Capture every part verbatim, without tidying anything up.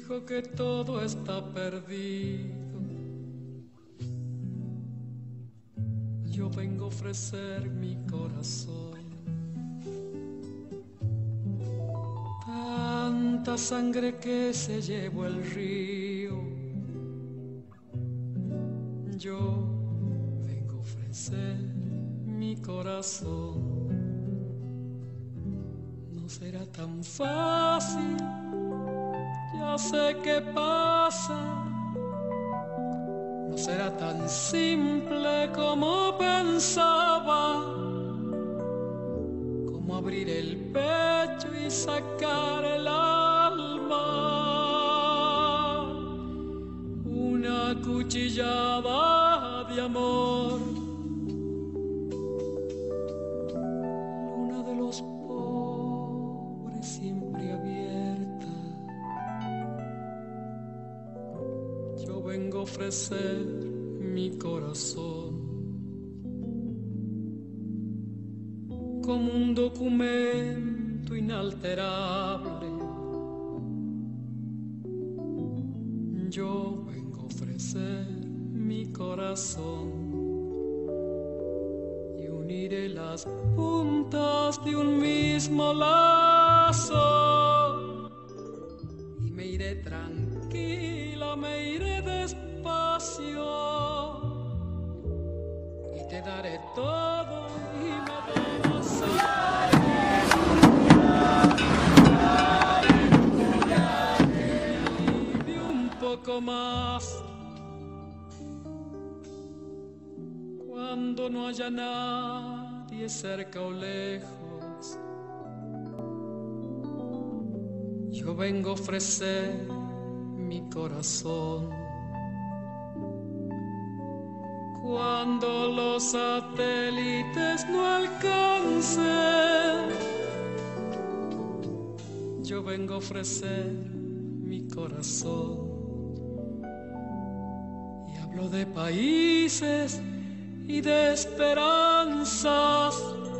dijo que todo está perdido. Yo vengo a ofrecer mi corazón. Tanta sangre que se llevó el río. Yo vengo a ofrecer mi corazón. No será tan fácil, ya sé qué pasa. No será tan simple como pensaba, como abrir el pecho y sacar el alma. Una cuchillada de amor. Luna de los pobres siempre abierta. Yo vengo a ofrecer mi corazón como un documento inalterable. Yo vengo a ofrecer mi corazón y uniré las puntas de un mismo lazo y me iré tranquila, me iré despacio y te daré todo y me darás y un poco más. Cuando no haya nadie cerca o lejos, yo vengo a ofrecer mi corazón. Cuando los satélites no alcancen, yo vengo a ofrecer mi corazón. Y hablo de países y de esperanzas.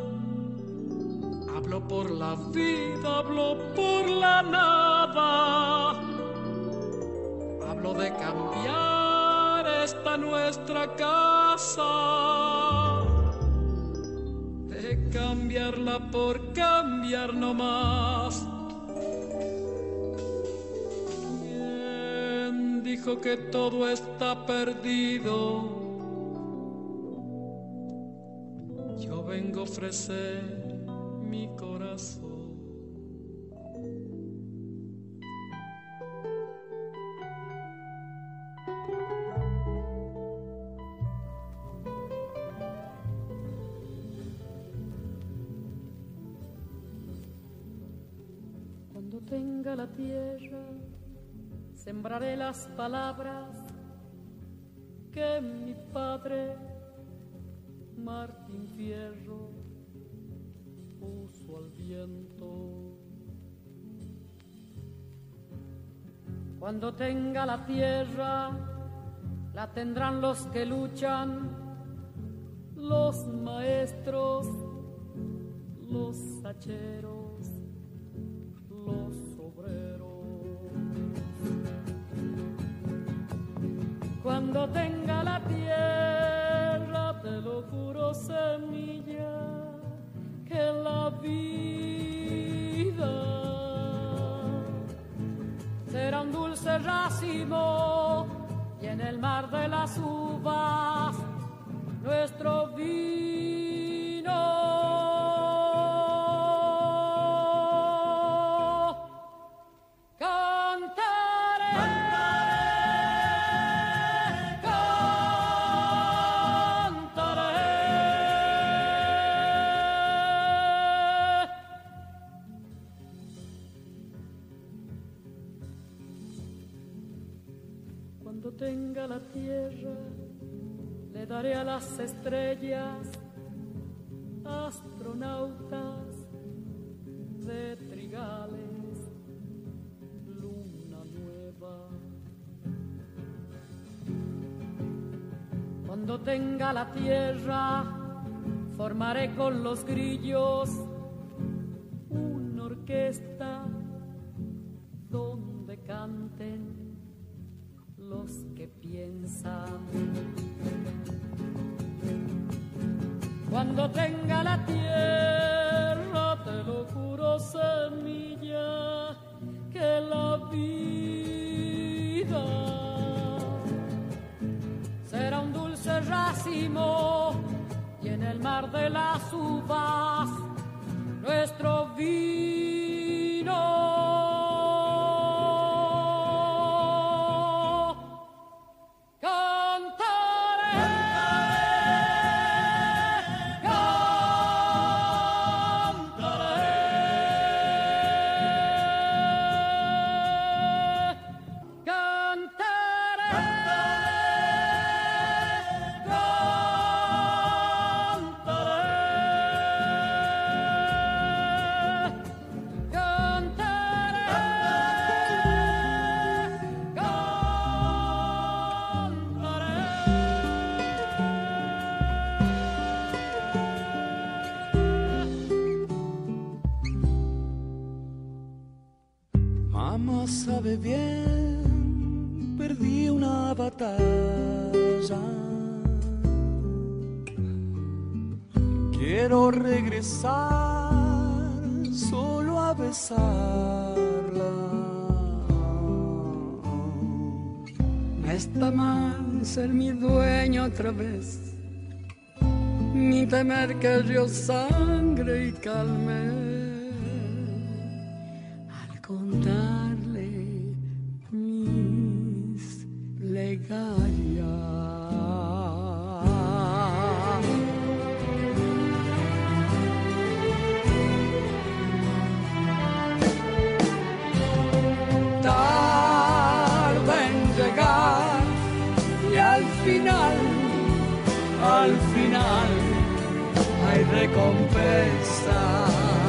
Hablo por la vida, hablo por la nada. Hablo de cambiar esta nuestra casa, de cambiarla por cambiar no más. ¿Quién dijo que todo está perdido? Yo vengo a ofrecer mi corazón. Cuando tenga la tierra, sembraré las palabras que mi padre Martín Fierro puso al viento. Cuando tenga la tierra, la tendrán los que luchan, los maestros, los hacheros, los obreros. Cuando tenga la tierra, te lo juro, semilla, que la vida será un dulce racimo y en el mar de las uvas nuestro vino. Tenga la tierra, le daré a las estrellas, astronautas de trigales, luna nueva. Cuando tenga la tierra, formaré con los grillos una orquesta donde cante canten los que piensan. Cuando tenga la tierra, te lo juro, semilla, que la vida será un dulce racimo y en el mar de las uvas nuestro vino. Sabe bien, perdí una batalla. Quiero regresar solo a besarla. No está mal ser mi dueño otra vez, ni temer que yo sangre y calme. Al contarle mis plegarias. Tarda en llegar y al final, al final hay recompensa.